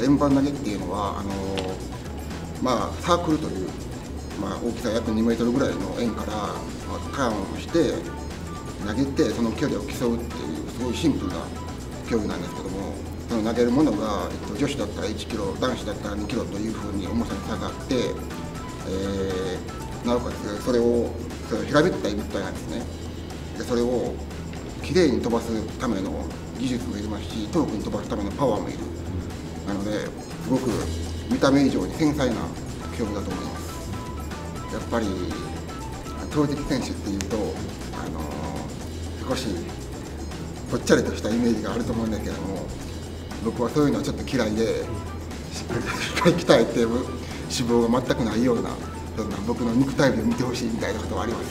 円盤投げっていうのはサークルという、大きさ約2メートルぐらいの円から、ターンをして投げてその距離を競うっていうすごいシンプルな競技なんですけども、その投げるものが、女子だったら1キロ、男子だったら2キロというふうに重さに差があって、なおかつそれを平べったい物体なんですね。でそれをきれいに飛ばすための技術もいりますし、遠くに飛ばすためのパワーもいる。なので、すごく見た目以上に繊細な競技だと思います。やっぱり投擲選手っていうと、少しぽっちゃりとしたイメージがあると思うんですけども、僕はそういうのはちょっと嫌いで、しっかり鍛えて脂肪が全くないような、そんな僕の肉体美を見てほしいみたいなことはあります。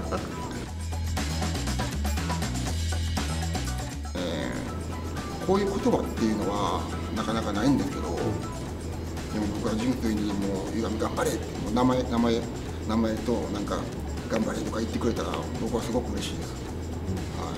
こういう言葉っていうのはなかなかないんですけど、でも僕は純粋にもう「頑張れ」ってもう名前となんか「頑張れ」とか言ってくれたら僕はすごく嬉しいです。はい、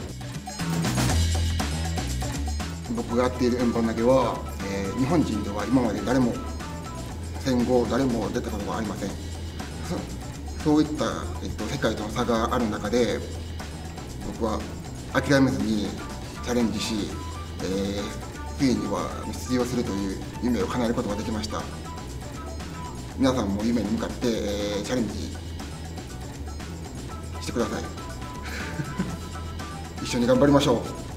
僕がやっている円盤投げは、日本人では今まで戦後誰も出たことがありません。そういった、世界との差がある中で僕は諦めずにチャレンジし、ついには出場するという夢を叶えることができました。皆さんも夢に向かって、チャレンジしてください。一緒に頑張りましょう。